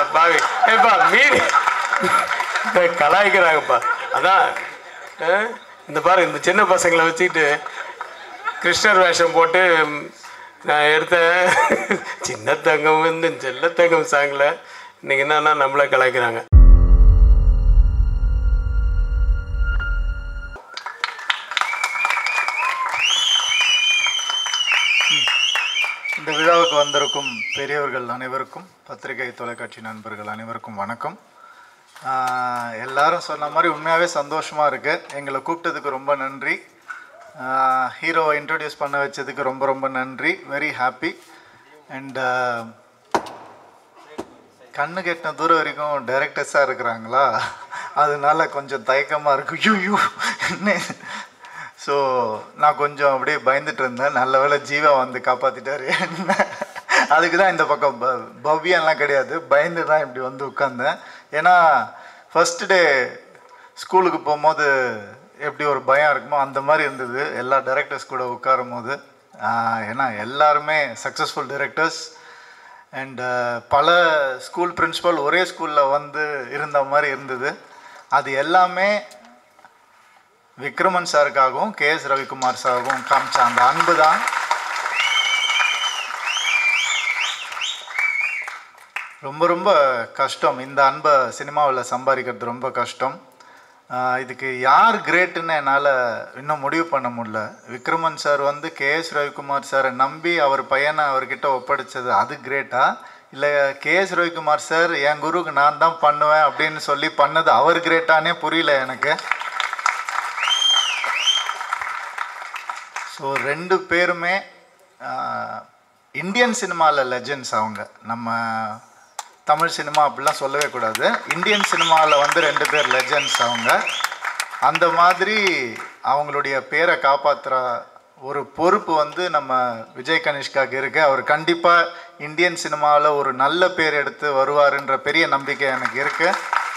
பாவி ஏப்பா மீறி கலாய்க்கிறாங்கப்பா. அதான் இந்த பாரு, இந்த சின்ன பசங்களை வச்சுக்கிட்டு கிருஷ்ணர் வேஷம் போட்டு நான் எடுத்த சின்ன தங்கம் இந்த செல்ல தங்கம் சாங்கில் இன்னைக்கு என்னன்னா நம்மளை கலாய்க்கிறாங்க. இந்த விழாவுக்கு வந்திருக்கும் பெரியவர்கள் அனைவருக்கும், பத்திரிகை தொலைக்காட்சி நண்பர்கள் அனைவருக்கும் வணக்கம். எல்லாரும் சொன்ன மாதிரி உண்மையாகவே சந்தோஷமாக இருக்குது. எங்களை கூப்பிட்டதுக்கு ரொம்ப நன்றி. ஹீரோவை இன்ட்ரடியூஸ் பண்ண வச்சதுக்கு ரொம்ப ரொம்ப நன்றி. Very happy. அண்ட் கண்ணு கெட்டின தூரம் வரைக்கும் டைரக்டர்ஸாக இருக்கிறாங்களா, அதனால கொஞ்சம் தயக்கமாக இருக்குது. யூ என்ன. ஸோ நான் கொஞ்சம் அப்படியே பயந்துட்டு இருந்தேன். நல்ல வேளை ஜீவா வந்து காப்பாற்றிட்டாரு. அதுக்கு தான் இந்த பக்கம் பவ்யம்லாம் கிடையாது, பயந்து தான் இப்படி வந்து உட்காந்தேன். ஏன்னா ஃபஸ்ட்டு டே ஸ்கூலுக்கு போகும்போது எப்படி ஒரு பயம் இருக்குமோ அந்த மாதிரி இருந்தது எல்லா டைரக்டர்ஸ் கூட உட்காரும் போது. ஏன்னா எல்லாருமே சக்ஸஸ்ஃபுல் டைரக்டர்ஸ். அண்ட் பல ஸ்கூல் பிரின்சிபல் ஒரே ஸ்கூலில் வந்து இருந்த மாதிரி இருந்தது. அது எல்லாமே விக்ரமன் சாருக்காகவும் கேஎஸ் ரவிக்குமார் சாருக்கும் காமிச்ச அந்த அன்பு தான். ரொம்ப ரொம்ப கஷ்டம், இந்த அன்பை சினிமாவில் சம்பாதிக்கிறது ரொம்ப கஷ்டம். இதுக்கு யார் கிரேட்டுன்னு என்னால் இன்னும் முடிவு பண்ண முடியல. விக்ரமன் சார் வந்து கேஎஸ் ரவிக்குமார் சாரை நம்பி அவர் பையனை அவர்கிட்ட ஒப்படைச்சது அது கிரேட்டா, இல்லை கேஎஸ் ரவிக்குமார் சார் என் குருக்கு நான் தான் பண்ணுவேன் அப்படின்னு சொல்லி பண்ணது அவர் கிரேட்டானே புரியல எனக்கு. ஸோ ரெண்டு பேருமே இந்தியன் சினிமாவில் லெஜெண்ட்ஸ். அவங்க நம்ம தமிழ் சினிமா அப்படிலாம் சொல்லவே கூடாது, இந்தியன் சினிமாவில் வந்து ரெண்டு பேர் லெஜெண்ட்ஸ் அவங்க. அந்த மாதிரி அவங்களுடைய பேரை காப்பாற்றுற ஒரு பொறுப்பு வந்து நம்ம விஜய் கனிஷ்காவுக்கு இருக்குது. அவர் கண்டிப்பாக இந்தியன் சினிமாவில் ஒரு நல்ல பேர் எடுத்து வருவாருன்ற பெரிய நம்பிக்கை எனக்கு இருக்குது.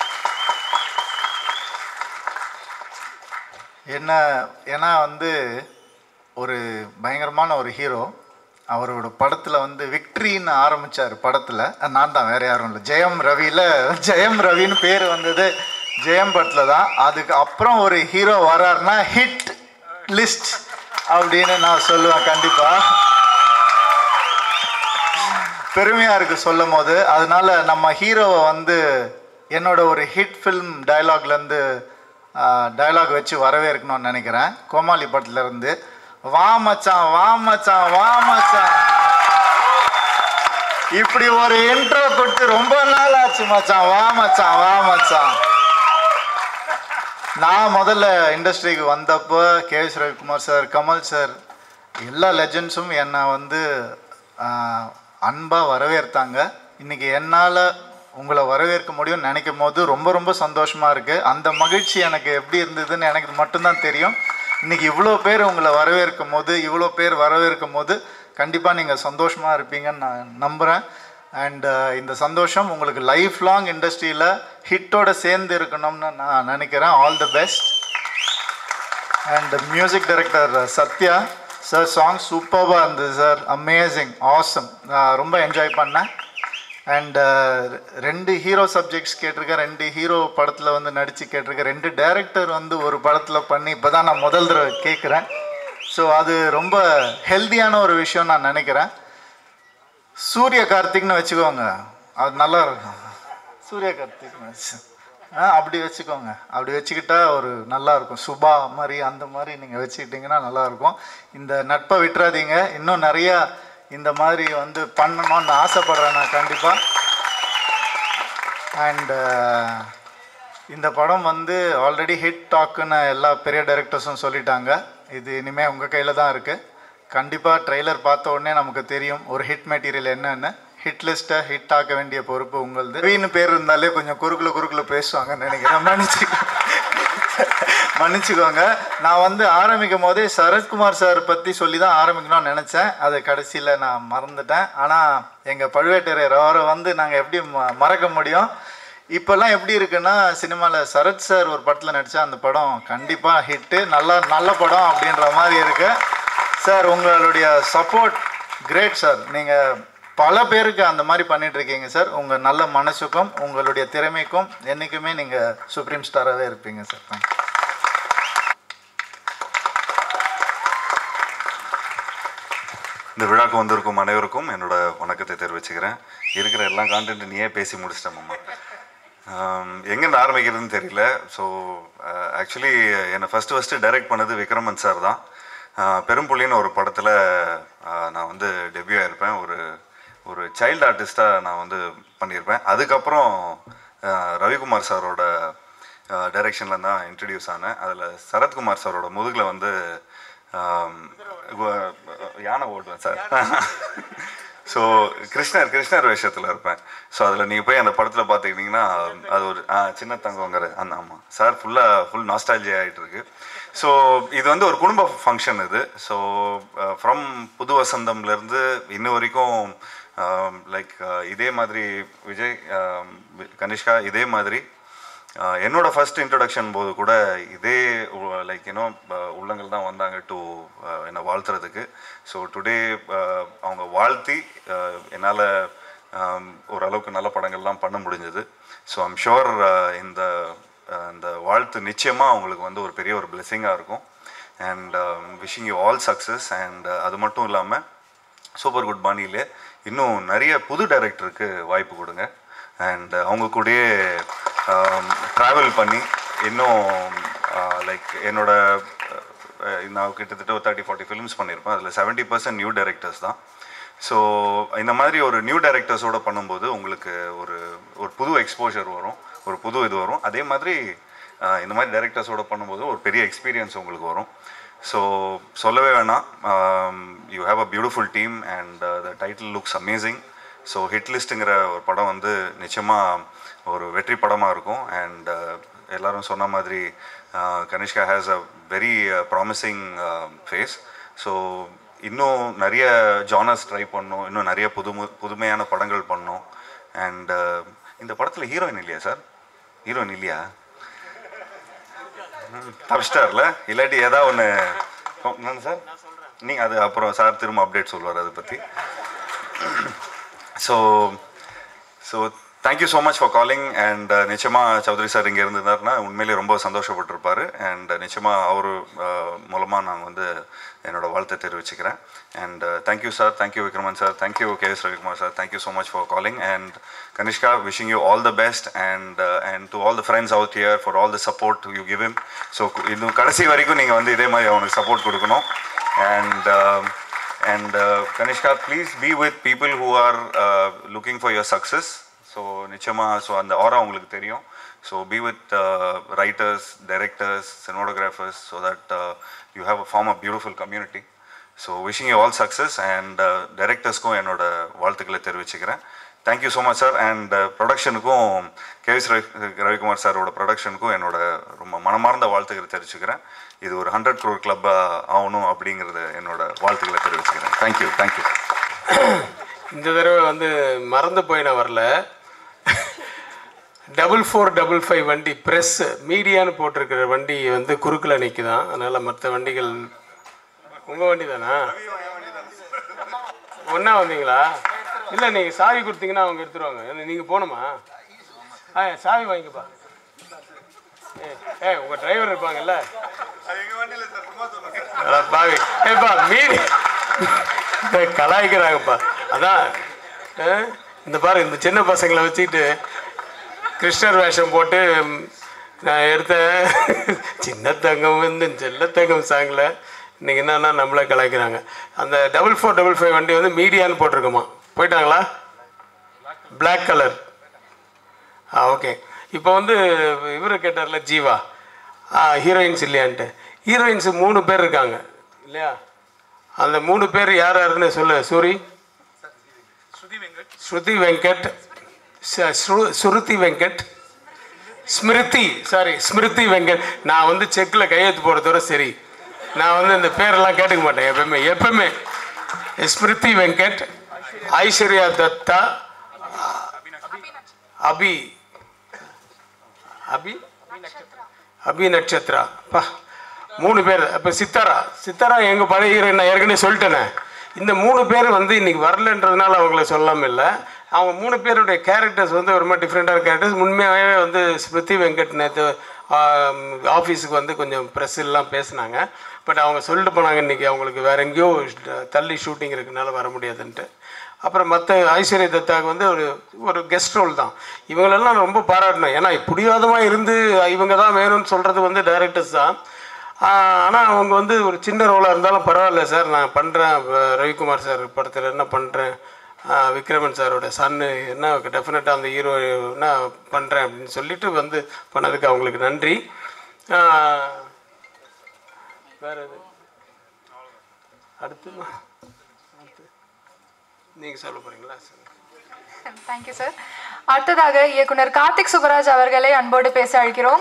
ஏன்னா வந்து ஒரு பயங்கரமான ஒரு ஹீரோ. அவரோட படத்தில் வந்து விக்ட்ரின்னு ஆரம்பித்தார். படத்தில் நான் தான், வேறு யாரும் இல்லை, ஜெயம் ரவியில் ஜெயம் ரவின்னு பேர் வந்தது ஜெயம் படத்தில் தான். அதுக்கு அப்புறம் ஒரு ஹீரோ வராருன்னா ஹிட் லிஸ்ட் அப்படின்னு நான் சொல்லுவேன். கண்டிப்பாக பெருமையாக இருக்குது சொல்லும் போது. அதனால் நம்ம ஹீரோவை வந்து என்னோட ஒரு ஹிட் ஃபில்ம் டைலாக்லேருந்து டைலாக் வச்சு வரவேற்கணும்னு நினைக்கிறேன். கோமாளி படத்துலேருந்து, வா மச்சான் வா மச்சான் வா மச்சான், இப்படி ஒரு இன்ட்ரோ கொடுத்து ரொம்ப நாள் ஆச்சு மச்சான், வா மச்சான் வா மச்சான். நான் முதல்ல இண்டஸ்ட்ரிக்கு வந்தப்போ KS Ravikumar sir, Kamal sir, எல்லா லெஜெண்ட்ஸும் என்னை வந்து அன்பாக வரவேற்றாங்க. இன்றைக்கி என்னால் உங்களை வரவேற்க முடியும்னு நினைக்கும் போது ரொம்ப ரொம்ப சந்தோஷமாக இருக்குது. அந்த மகிழ்ச்சி எனக்கு எப்படி இருந்ததுன்னு எனக்கு மட்டும்தான் தெரியும். இன்றைக்கி இவ்வளோ பேர் உங்களை வரவேற்கும் போது, இவ்வளோ பேர் வரவேற்கும் போது கண்டிப்பாக நீங்கள் சந்தோஷமாக இருப்பீங்கன்னு நான் நம்புகிறேன். அண்ட் இந்த சந்தோஷம் உங்களுக்கு லைஃப் லாங் இண்டஸ்ட்ரியில் ஹிட்டோட சேர்ந்து இருக்கணும்னு நான் நினைக்கிறேன். All the best. And music director Sathya sir, song சூப்பராக இருந்தது சார், அமேசிங், ஆசம், ரொம்ப என்ஜாய் பண்ணேன். அண்ட் ரெண்டு ஹீரோ சப்ஜெக்ட்ஸ் கேட்டிருக்கேன், ரெண்டு ஹீரோ படத்தில் வந்து நடித்து கேட்டிருக்கேன், ரெண்டு டைரக்டர் வந்து ஒரு படத்தில் பண்ணி இப்போ தான் நான் முதல் தடவை கேட்குறேன். ஸோ அது ரொம்ப ஹெல்த்தியான ஒரு விஷயம் நான் நினைக்கிறேன். சூரிய கார்த்திக்னு வச்சுக்கோங்க, அது நல்லா இருக்கும். சூரிய கார்த்திக்னு வச்சு அப்படி வச்சுக்கோங்க, அப்படி வச்சுக்கிட்டா ஒரு நல்லாயிருக்கும். சுபா மாதிரி அந்த மாதிரி நீங்கள் வச்சுக்கிட்டிங்கன்னா நல்லாயிருக்கும். இந்த நட்பை விட்டுறாதீங்க, இன்னும் நிறையா இந்த மாதிரி வந்து பண்ணணும்னு ஆசைப்பட்றேன் நான் கண்டிப்பாக. அண்டு இந்த படம் வந்து ஆல்ரெடி ஹிட் டாக்குன்னு எல்லா பெரிய டைரக்டர்ஸும் சொல்லிட்டாங்க. இது இனிமேல் உங்கள் கையில் தான் இருக்குது. கண்டிப்பாக ட்ரெய்லர் பார்த்த உடனே நமக்கு தெரியும் ஒரு ஹிட் மெட்டீரியல் என்னென்னு. ஹிட் லிஸ்ட்டை ஹிட் ஆக்க வேண்டிய பொறுப்பு உங்களது. ரவின்னு பேர் இருந்தாலே கொஞ்சம் குறுக்கில் பேசுவாங்கன்னு நினைக்கிறேன், மன்னிச்சுக்கோங்க. நான் வந்து ஆரம்பிக்கும் போதே சரத்குமார் சார் பற்றி சொல்லி தான் ஆரம்பிக்கணும்னு நினச்சேன், அது கடைசியில் நான் மறந்துட்டேன். ஆனால் எங்கள் பழுவேட்டரையர் அவரை வந்து நாங்கள் எப்படி மறக்க முடியும். இப்போல்லாம் எப்படி இருக்குன்னா, சினிமாவில் சரத் சார் ஒரு படத்தில் நடித்தா அந்த படம் கண்டிப்பாக ஹிட்டு, நல்ல படம் அப்படின்ற மாதிரி இருக்குது. சார் உங்களுடைய சப்போர்ட் கிரேட் சார். நீங்கள் பல பேருக்கு அந்த மாதிரி பண்ணிட்டு இருக்கீங்க சார். உங்கள் நல்ல மனசுக்கும் உங்களுடைய திறமைக்கும் என்றைக்குமே நீங்கள் சுப்ரீம் ஸ்டாராகவே இருப்பீங்க சார். தேங்க்யூ. இந்த விழாக்கு வந்திருக்கும் அனைவருக்கும் என்னோட வணக்கத்தை தெரிவிச்சுக்கிறேன். இருக்கிற எல்லா கான்டென்ட் நீயே பேசி முடிச்சிட்டேன் மாமா. எங்கேருந்து ஆரம்பிக்கிறதுன்னு தெரியல. ஸோ ஆக்சுவலி என்னை ஃபஸ்ட்டு டைரக்ட் பண்ணது விக்ரமன் சார் தான். பெரும்புள்ளின்னு ஒரு படத்தில் நான் வந்து டெபியூ ஆகிருப்பேன். ஒரு சைல்டு ஆர்டிஸ்ட்டாக நான் வந்து பண்ணியிருப்பேன். அதுக்கப்புறம் ரவிக்குமார் சாரோட டைரெக்ஷனில் தான் இன்ட்ரடியூஸ் ஆனேன். அதில் சரத்குமார் சாரோட முதுகில் வந்து யானை ஓட்டுவேன் சார். ஸோ கிருஷ்ணர் வேஷத்தில் இருப்பேன். ஸோ அதில் நீங்கள் போய் அந்த படத்தில் பார்த்துக்கிட்டிங்கன்னா அது ஒரு சின்ன தங்கங்கிற அந்த ஆமாம் சார் ஃபுல் நாஸ்டாலஜியா ஆகிட்டு இருக்கு. ஸோ இது வந்து ஒரு குடும்ப ஃபங்க்ஷன் இது. ஸோ ஃப்ரம் புது வசந்தம்லேருந்து இன்ன வரைக்கும் லைக் இதே மாதிரி விஜய் கனிஷ்கா இதே மாதிரி என்னோடய ஃபஸ்ட் இன்ட்ரடக்ஷன் போது கூட இதே லைக் உள்ளங்கள் தான் வந்தாங்க டு என்னை வாழ்த்துறதுக்கு. ஸோ டுடே அவங்க வாழ்த்தி என்னால் ஓரளவுக்கு நல்ல படங்கள்லாம் பண்ண முடிஞ்சது. ஸோ ஐம் ஷுர் இந்த வாழ்த்து நிச்சயமாக அவங்களுக்கு வந்து ஒரு பெரிய ஒரு பிளெஸ்ஸிங்காக இருக்கும். And wishing you all success. And அது மட்டும் இல்லாமல் சூப்பர் குட் பாணியிலே இன்னும் நிறைய புது டைரக்டருக்கு வாய்ப்பு கொடுங்க. அண்ட் அவங்க கூடயே ட்ராவல் பண்ணி இன்னும் லைக் நான் கிட்டத்தட்ட ஒரு 30-40 ஃபிலிம்ஸ் பண்ணியிருப்பேன். அதில் 70% நியூ டைரக்டர்ஸ் தான். ஸோ இந்த மாதிரி ஒரு நியூ டைரக்டர்ஸோடு பண்ணும்போது உங்களுக்கு ஒரு புது எக்ஸ்போஷர் வரும், ஒரு புது இது வரும். அதே மாதிரி இந்த மாதிரி டைரக்டர்ஸோடு பண்ணும்போது ஒரு பெரிய எக்ஸ்பீரியன்ஸ் உங்களுக்கு வரும். ஸோ சொல்லவே வேணாம். You have a beautiful team and the title looks amazing. So hit லிஸ்ட்டுங்கிற ஒரு படம் வந்து நிச்சயமாக ஒரு வெற்றி படமாக இருக்கும். அண்ட் எல்லோரும் சொன்ன மாதிரி Kanishka has a very promising face. So இன்னும் நிறைய ஜானர்ஸ் ட்ரை பண்ணணும், இன்னும் நிறைய புதுமையான படங்கள் பண்ணணும். அண்ட் இந்த படத்தில் ஹீரோயின் இல்லையா சார்? ஹீரோயின் இல்லையா? தப்ஸ்டார்ல இல்லாட்டி ஏதாவது ஒன்று என்னன்னு சார் நீங்கள் அது அப்புறம் சார் திரும்ப அப்டேட் சொல்லுவார் அதை பற்றி. So thank you so much for calling. And நிச்சயமாக சௌத்ரி சார் இங்கே இருந்திருந்தாருன்னா உண்மையிலேயே ரொம்ப சந்தோஷப்பட்டிருப்பார். அண்ட் நிச்சயமாக அவர் மூலமாக நான் வந்து என்னோடய வாழ்த்தை தெரிவிச்சுக்கிறேன். And thank you sir, thank you Vikraman sir, thank you KS Ravikumar sir, thank you so much for calling. And Kanishka, wishing you all the best and to all the friends out here for all the support you give him. So இன்னும் கடைசி வரைக்கும் நீங்கள் வந்து இதே மாதிரி அவனுக்கு support கொடுக்கணும். And Kanishka, please be with people who are looking for your success. So நிச்சயமாக ஸோ அந்த ஆரா உங்களுக்கு தெரியும். So be with writers, directors, cinematographers so that you have a form of beautiful community. So wishing you all success and directorsக்கும் என்னோட வாழ்த்துக்களை தெரிவிச்சுக்கிறேன். Thank you so much sir. And ப்ரொடக்ஷனுக்கும் KS Ravikumar சாரோட ப்ரொடக்ஷனுக்கும் என்னோட ரொம்ப மனமார்ந்த வாழ்த்துக்களை தெரிவிச்சுக்கிறேன். இது ஒரு 100 crore கிளப்பாக ஆகணும் அப்படிங்கிறது என்னோட வாழ்த்துக்களை தெரிவிச்சுக்கிறேன். தேங்க்யூ. இந்த தடவை வந்து மறந்து போய் நான் வரல. 4455 வண்டி ப்ரெஸ் மீடியான்னு போட்டிருக்கிற வண்டி வந்து குறுக்கில் நிற்குதான். அதனால் மற்ற வண்டிகள் உங்கள் வண்டி தானா? ஒன்றா வந்தீங்களா? இல்லை, நீங்கள் சாவி கொடுத்தீங்கன்னா அவங்க எடுத்துருவாங்க. நீங்கள் போகணுமா? சாவி வாங்கிக்கப்பா. உங்கள் டிரைவர் இருப்பாங்கல்ல பாவி. மீறி கலாய்க்கிறாங்கப்பா. அதான் இந்த பாரு, இந்த சின்ன பசங்களை வச்சுக்கிட்டு கிருஷ்ணர் வேஷம் போட்டு நான் எடுத்த சின்ன தங்கம் வந்து செல்ல தங்கம் சாங்கில் இன்றைக்கி என்னன்னா நம்மளே கலாய்க்கிறாங்க. அந்த 4455 வண்டி வந்து மீடியான்னு போட்டிருக்குமா? போயிட்டாங்களா? Black colour. ஓகே. இப்போ வந்து இவர் கேட்டார்ல ஜீவா, ஹீரோயின்ஸ் இல்லையான்ட்டு. ஹீரோயின்ஸு 3 பேர் இருக்காங்க இல்லையா? அந்த 3 பேர் யார் யாருன்னு சொல்லு. ஸ்ருதி வெங்கட், சுருதி வெங்கட், ஸ்மிருதி வெங்கட். நான் வந்து செக்கில் கையெழுத்து போடுறதோட சரி, நான் வந்து இந்த பேரெல்லாம் கேட்டுக்க மாட்டேன் எப்பவுமே. ஸ்மிருதி வெங்கட், ஐஸ்வர்யா தத்தா, அபி நட்சத்திரா. 3 பேர். அப்போ சித்தாரா எங்கள் பழைய ஹீரோயின் நான் ஏற்கனவே சொல்லிட்டேனே. இந்த 3 பேர் வந்து இன்றைக்கி வரலன்றதுனால அவங்கள சொல்லாமல் இல்லை. அவங்க 3 பேருடைய கேரக்டர்ஸ் வந்து ஒரு மாதிரி டிஃப்ரெண்ட்டான கேரக்டர்ஸ். உண்மையாகவே வந்து ஸ்மிருதி வெங்கட் நேற்று ஆஃபீஸுக்கு வந்து கொஞ்சம் ப்ரெஸ்ஸெல்லாம் பேசினாங்க. பட் அவங்க சொல்லிட்டு போனாங்க இன்றைக்கி அவங்களுக்கு வேறு எங்கேயோ தள்ளி ஷூட்டிங் இருக்குனால வர முடியாதுன்ட்டு. அப்புறம் மற்ற ஐஸ்வர்யா தத்தாவுக்கு வந்து ஒரு கெஸ்ட் ரோல் தான். இவங்களெல்லாம் ரொம்ப பாராட்டணும். ஏன்னா பிடிவாதமாக இருந்து இவங்க தான் வேணும்னு சொல்கிறது வந்து டைரக்டர்ஸ் தான். ஆனால் அவங்க வந்து ஒரு சின்ன ரோலாக இருந்தாலும் பரவாயில்ல சார், நான் பண்ணுறேன், ரவிக்குமார் சார் படத்தில் என்ன பண்ணுறேன், விக்ரமன் சாரோட சன்னு என்ன டெஃபினட்டாக அந்த ஹீரோ என்ன பண்ணுறேன் அப்படின்னு சொல்லிட்டு வந்து பண்ணதுக்கு அவங்களுக்கு நன்றி. வேறு எது அடுத்து நீங்கள் சொல்ல போகிறீங்களா சார்? Thank you sir. அடுத்ததாக இயக்குனர் கார்த்திக் சுப்பராஜ் அவர்களை அன்போடு பேச அழைக்கிறோம்.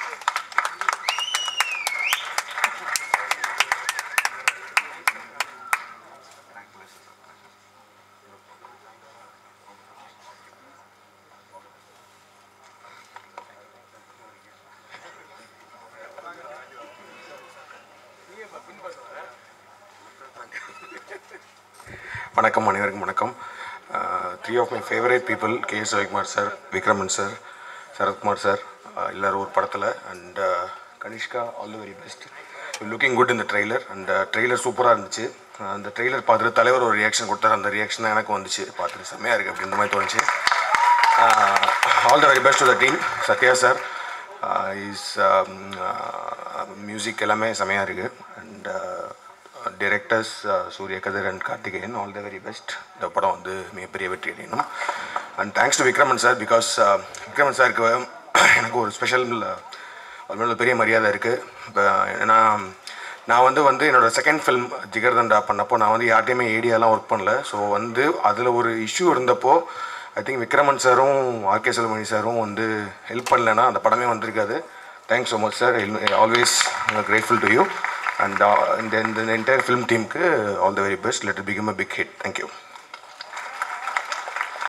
வணக்கம், அனைவருக்கும் வணக்கம். 3 of my favourite people, KS. Ravikumar sir, Vikraman sir, Sarathkumar sir, எல்லோரும் ஒரு படத்தில். And Kanishka, all the very best. Looking good இந்த ட்ரெய்லர். அண்ட் ட்ரெய்லர் சூப்பராக இருந்துச்சு. அந்த ட்ரெய்லர் பார்த்துட்டு தலைவர் ஒரு ரியாக்ஷன் கொடுத்தார். அந்த ரியாக்ஷன் தான் எனக்கு வந்துச்சு. பார்த்துட்டு செம்மையாக இருக்குது அப்படின்ற மாதிரி தோணுச்சு. All the very best to the team. Sathya sir is music எல்லாமே செம்மையாக இருக்குது. And directors Surya, Kathir and Karthikeyan, all the very best. இந்த படம் வந்து மிகப்பெரிய வெற்றி அடையணும். அண்ட் thanks to Vikraman sir, because Vikraman சாருக்கு எனக்கு ஒரு ஸ்பெஷல் பெரிய மரியாதை இருக்குது. இப்போ ஏன்னா நான் வந்து என்னோடய செகண்ட் ஃபிலிம் ஜிகர்தண்டா பண்ணப்போ நான் வந்து யார்ட்டையுமே ஏடியாலாம் ஒர்க் பண்ணல. ஸோ வந்து அதில் ஒரு இஷ்யூ இருந்தப்போ ஐ திங்க் விக்ரமன் சாரும் ஆர்கே செல்வமணி சாரும் வந்து ஹெல்ப் பண்ணலைன்னா அந்த படமே வந்திருக்காது. Thanks so much sir. Always grateful to you. And in the entire film team, all the very best. Let it become a big hit. Thank you.